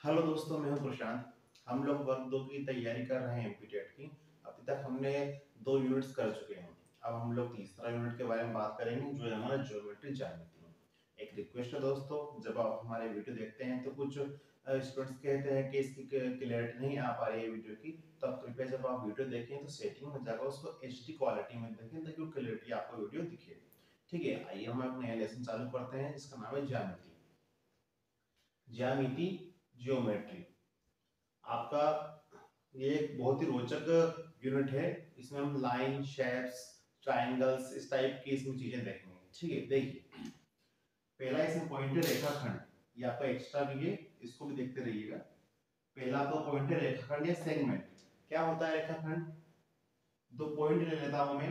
Hello दोस्तों, मैं हूं प्रशांत। हम लोग वर्ग 2 की तैयारी कर रहे हैं एमपीटेट की। अभी तक हमने 2 यूनिट्स कर चुके हैं। अब हम लोग तीसरा यूनिट के बारे में बात करेंगे, जो है हमारा ज्योमेट्री ज्यामिति। एक रिक्वेस्ट है दोस्तों, जब आप हमारे वीडियो देखते हैं तो कुछ स्टूडेंट्स कहते हैं कि इसकी क्लियरिटी नहीं आ पा रही है वीडियो की, तो आप कृपया जब आप वीडियो देखें तो सेटिंग में जाकर उसको एचडी क्वालिटी में देखें ताकि वो क्लियरिटी आपको वीडियो दिखे। ठीक है, आइए हम एक नया लेसन चालू करते हैं जिसका नाम है ज्यामिति। ज्यामिति, जियोमेट्री आपका ये एक बहुत ही रोचक यूनिट है। इसमें हम लाइन, शेप्स, ट्रायंगल्स, इस टाइप की इसमें चीजें देखेंगे। ठीक है, देखिए पहला इसमें पॉइंट है रेखाखंड। ये आपका एक्स्ट्रा भी है, इसको भी देखते रहिएगा। पहला तो पॉइंट है रेखाखंड या सेगमेंट। क्या होता है रेखाखंड? दो पॉइंट ले लेता हूं मैं,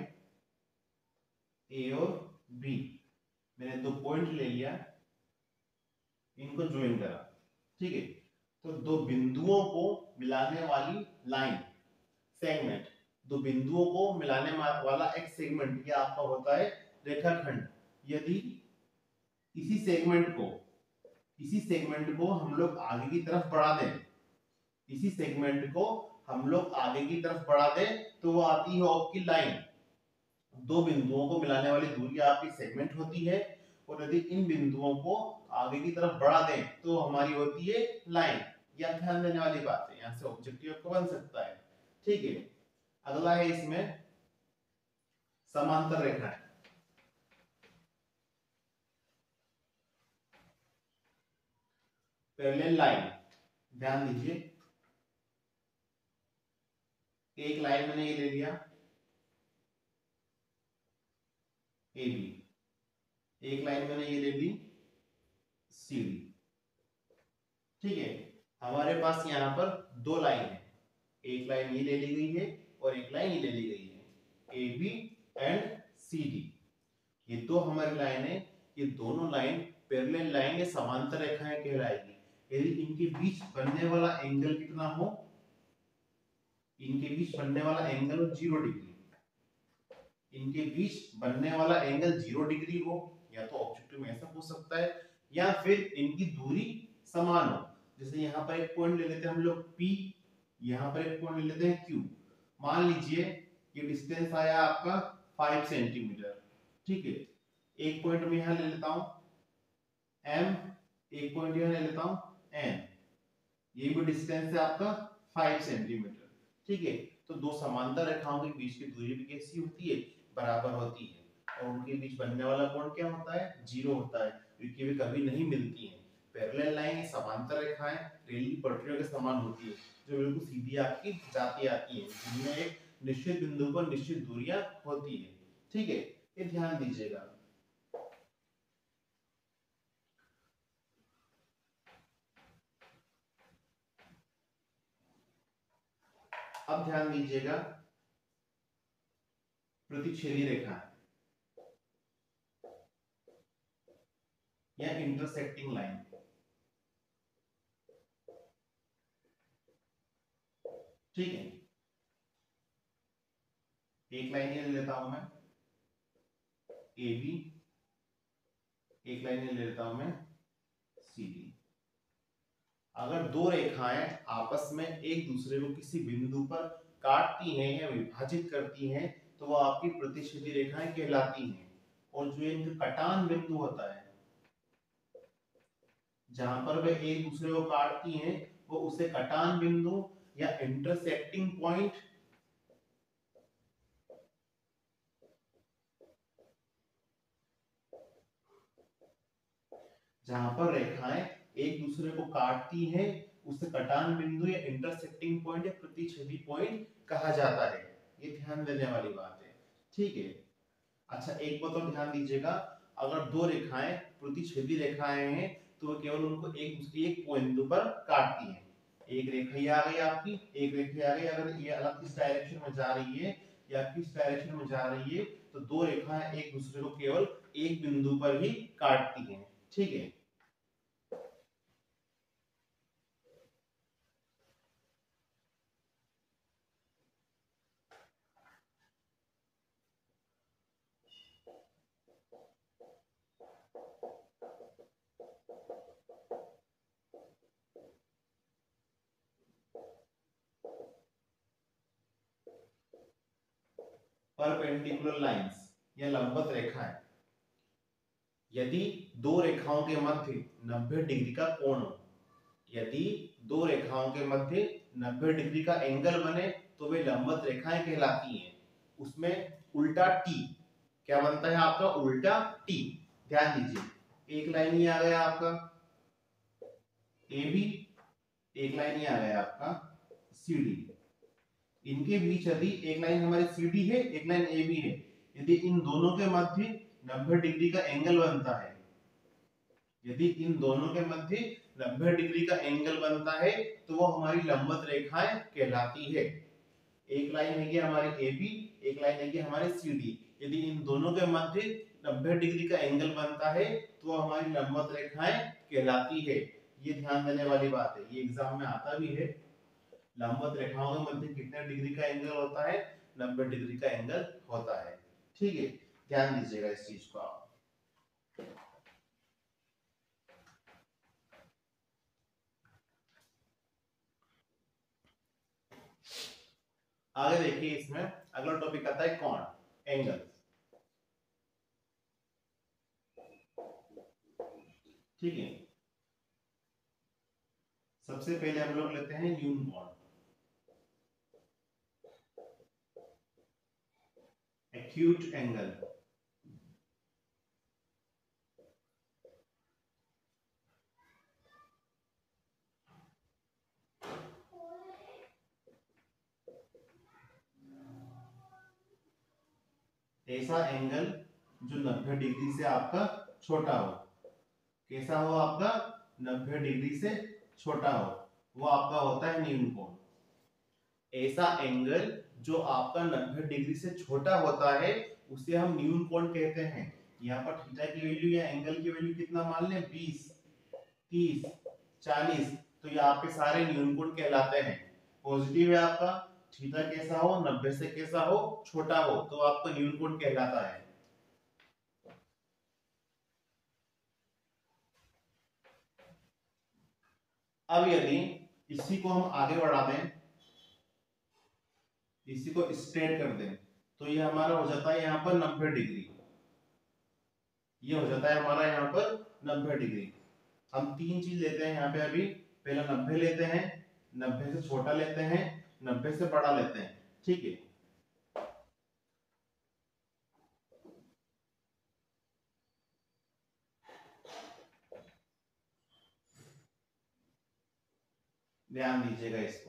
ए और बी। मैंने दो पॉइंट ले लिया, इनको ज्वाइन करा। ठीक है, तो दो बिंदुओं को मिलाने वाली लाइन, सेगमेंट। दो बिंदुओं को मिलाने वाला एक सेगमेंट, ये आपका होता है रेखाखंड। यदि इसी सेगमेंट को हम लोग आगे की तरफ बढ़ा दें, इसी सेगमेंट को हम लोग आगे की तरफ बढ़ा दें, तो वो आती है आपकी लाइन। दो बिंदुओं को मिलाने वाली दूरी आपकी सेगमेंट होती है, और यदि इन बिंदुओं को आगे की तरफ बढ़ा दें तो हमारी होती है लाइन। यह ध्यान देने वाली बात है, यहां से ऑब्जेक्टिव आपको बन सकता है। ठीक है, अगला है इसमें समांतर रेखा है। पैरेलल लाइन, ध्यान दीजिए। एक लाइन मैंने ये ले लिया ए बी, एक लाइन मैंने ये ले ली सी डी। ठीक है, हमारे पास यहाँ पर दो लाइन है, एक लाइन ये ले ली गई है और एक लाइन ये ले ली गई है, A B and C D. ये दो हमारी लाइन है, ये दोनों लाइन पैरेलल लाइन या समांतर रेखाएं कहलाएगी यदि इनके बीच बनने वाला एंगल कितना हो। इनके बीच बनने वाला एंगल हो 0 डिग्री। इनके बीच बनने वाला एंगल 0 डिग्री हो, या तो ऑब्जेक्टिव में ऐसा हो सकता है, या फिर इनकी दूरी समान हो। जैसे यहाँ पर एक पॉइंट ले लेते हैं हम लोग P, यहाँ पर एक पॉइंट ले लेते हैं Q। मान लीजिए ये डिस्टेंस आया आपका 5 सेंटीमीटर। ठीक है, एक पॉइंट मैं यहाँ ले लेता हूँ M, एक पॉइंट यहाँ ले लेता हूँ N। ये भी डिस्टेंस है आपका 5 सेंटीमीटर। ठीक है, तो दो समांतर रेखाओं के बीच की दूरी भी कैसी होती है? बराबर होती है। और उनके बीच बनने वाला कोण क्या होता है? 0 होता है, क्योंकि वे कभी नहीं मिलती हैं। पैरेलल लाइन समांतर रेखाएं रेल की पटरियों के समान होती है, जो बिल्कुल सीधी आपकी जाती आती हैं, जिनमें एक निश्चित बिंदु पर निश्चित दूरियां होती है। ठीक है, ये ध्यान दीजिएगा। अब ध्यान दीजिएगा, प्रतिच्छेदी रेखा या इंटरसेक्टिंग लाइन। ठीक है, एक लाइन ये ले लेता हूं मैं ए बी, एक लाइन ये ले लेता हूं मैं सी डी। अगर दो रेखाएं आपस में एक दूसरे को किसी बिंदु पर काटती हैं या विभाजित करती हैं, तो वो आपकी प्रतिच्छेदी रेखाएं कहलाती हैं। और जो इनका कटान बिंदु होता है, जहां पर वे एक दूसरे को काटती हैं, वो उसे कटान बिंदु या इंटरसेक्टिंग पॉइंट, जहां पर रेखाएं एक दूसरे को काटती हैं, उसे कटान बिंदु या इंटरसेक्टिंग पॉइंट या प्रतिच्छेदी पॉइंट कहा जाता है। ये ध्यान देने वाली बात है। ठीक है, अच्छा एक बात और ध्यान दीजिएगा, अगर दो रेखाएं प्रतिच्छेदी रेखाएं हैं तो वो केवल उनको एक बिंदु पर काटती हैं। एक रेखा ये आ गई आपकी, एक रेखा आ गई। अगर ये अलग किस डायरेक्शन में जा रही है या किस डायरेक्शन में जा रही है, तो दो रेखाएं एक दूसरे को केवल एक बिंदु पर ही काटती हैं। ठीक है, परपेंडिकुलर लाइंस या लंबवत रेखाएं, यदि दो रेखाओं के मध्य 90 डिग्री का कोण हो, यदि दो रेखाओं के मध्य 90 डिग्री का एंगल बने तो वे लंबवत रेखाएं कहलाती हैं। उसमें उल्टा टी क्या बनता है आपका, उल्टा टी। ध्यान दीजिए, एक लाइन ही आ गया आपका ए बी, एक लाइन ही आ गया आपका सी डी। इनके बीच यदि एक लाइन हमारी सी डी है, एक लाइन ए बी है, यदि इन दोनों के मध्य 90 डिग्री का एंगल बनता है, यदि इन दोनों के मध्य 90 डिग्री का एंगल बनता है तो वो हमारी लंबवत रेखाएं कहलाती है। एक लाइन है कि हमारी ए बी, एक लाइन है कि हमारी सी डी, यदि इन दोनों के मध्य 90 डिग्री का एंगल बनता है तो वो हमारी लंबवत रेखाएं कहलाती है। ये ध्यान देने वाली बात है, ये एग्जाम में आता भी है। लंबवत रेखाओं के मध्य कितने डिग्री का एंगल होता है, 90 डिग्री का एंगल होता है। ठीक है, ध्यान दीजिएगा इस चीज को आप। आगे देखिए, इसमें अगला टॉपिक आता है कोण, एंगल। ठीक है, सबसे पहले हम लोग लेते हैं न्यून कोण, एक्यूट एंगल। ऐसा एंगल जो 90 डिग्री से आपका छोटा हो। कैसा हो आपका, 90 डिग्री से छोटा हो, वो आपका होता है न्यून कोण। ऐसा एंगल जो आपका 90 डिग्री से छोटा होता है उसे हम न्यून कोण कहते हैं। यहाँ पर थीटा की वैल्यू या एंगल की वैल्यू कितना मान लें, 20, 30, 40, तो ये आपके सारे न्यून कोण कहलाते हैं। पॉजिटिव है आपका, थीटा कैसा हो, 90 से कैसा हो, छोटा हो, तो आपका न्यून कोण कहलाता है। अब यदि इसी को हम आगे बढ़ा दें, इसी को स्ट्रेट कर दें, तो ये हमारा हो जाता है यहाँ पर 90 डिग्री। ये हो जाता है हमारा यहाँ पर 90 डिग्री। हम तीन चीज लेते हैं यहाँ पे अभी, पहला 90 लेते हैं, 90 से छोटा लेते हैं, 90 से बड़ा लेते हैं। ठीक है, ध्यान दीजिएगा इसको।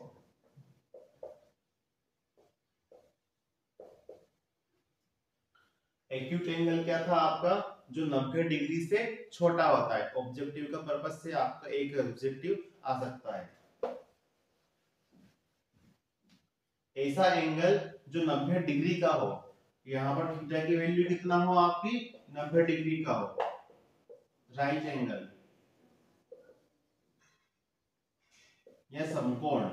एक्यूट एंगल क्या था आपका, जो 90 डिग्री से छोटा होता है। ऑब्जेक्टिव का पर्पस से आपका एक ऑब्जेक्टिव आ सकता है। ऐसा एंगल जो 90 डिग्री का हो, यहाँ पर थीटा की वैल्यू कितना हो आपकी, 90 डिग्री का हो, राइट एंगल या समकोण,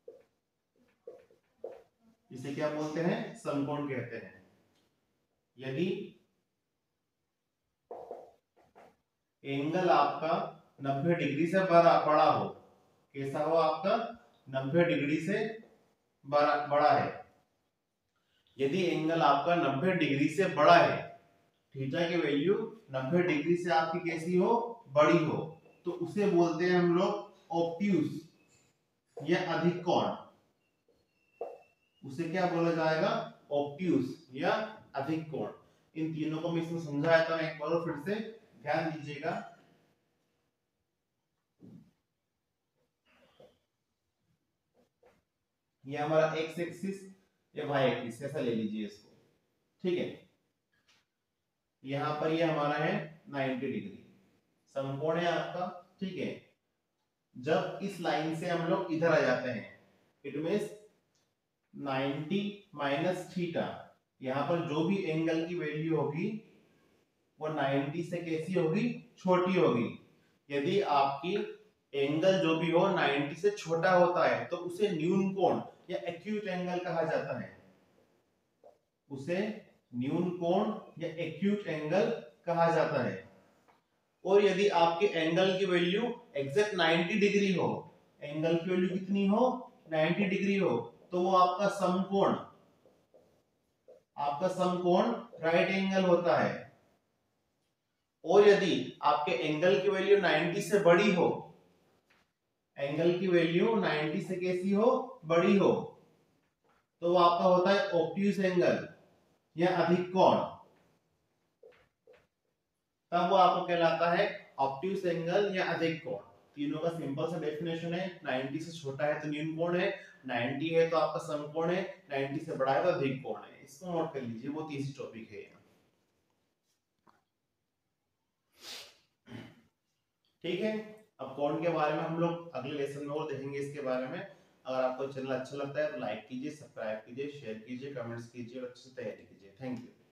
इसे क्या बोलते हैं, समकोण कहते हैं। यदि एंगल आपका 90 डिग्री से बड़ा हो, कैसा हो आपका, 90 डिग्री से बड़ा है। यदि एंगल आपका 90 डिग्री से बड़ा है, थीटा की वैल्यू 90 डिग्री से आपकी कैसी हो, बड़ी हो, तो उसे बोलते हैं हम लोग ऑब्ट्यूस या अधिक कोण। उसे क्या बोला जाएगा, ऑब्ट्यूस या अधिक कोण। इन तीनों को मैं इसमें समझाया था, एक बार फिर से ध्यान दीजिएगा। ये हमारा एक्स एक्सिस या वाई एक्सिस ऐसा ले लीजिए इसको। ठीक है, यहां पर ये हमारा है 90 डिग्री, समकोण है आपका। ठीक है, जब इस लाइन से हम लोग इधर आ जाते हैं, इट मींस 90 माइनस थीटा, यहाँ पर जो भी एंगल की वैल्यू होगी वो 90 से कैसी होगी, छोटी होगी। यदि आपकी एंगल जो भी हो 90 से छोटा होता है तो उसे न्यून कोण या एक्यूट एंगल कहा जाता है। उसे न्यून कोण या एक्यूट एंगल कहा जाता है। और यदि आपके एंगल की वैल्यू एग्जैक्ट 90 डिग्री हो, एंगल की वैल्यू कितनी हो, 90 डिग्री हो, तो वो आपका समकोण आपका समकोण राइट एंगल होता है। और यदि आपके एंगल की वैल्यू 90 से बड़ी हो, एंगल की वैल्यू 90 से कैसी हो, बड़ी हो, तो वो आपका होता है ऑब्ट्यूज एंगल या अधिक कोण। तब वो आपको कहलाता है ऑब्ट्यूज एंगल या अधिक कोण। तीनों का सिंपल सा डेफिनेशन है, 90 से छोटा है तो न्यून कोण है, 90 है तो आपका समकोण है, 90 से बड़ा है तो अधिक कोण है। इसको नोट कर लीजिए, वो तीसरी टॉपिक है। ठीक है, अब कोण के बारे में हम लोग अगले लेसन में और देखेंगे इसके बारे में। अगर आपको चैनल अच्छा लगता है तो लाइक कीजिए, सब्सक्राइब कीजिए, शेयर कीजिए, कमेंट्स कीजिए और अच्छे से तैयारी कीजिए। Thank you.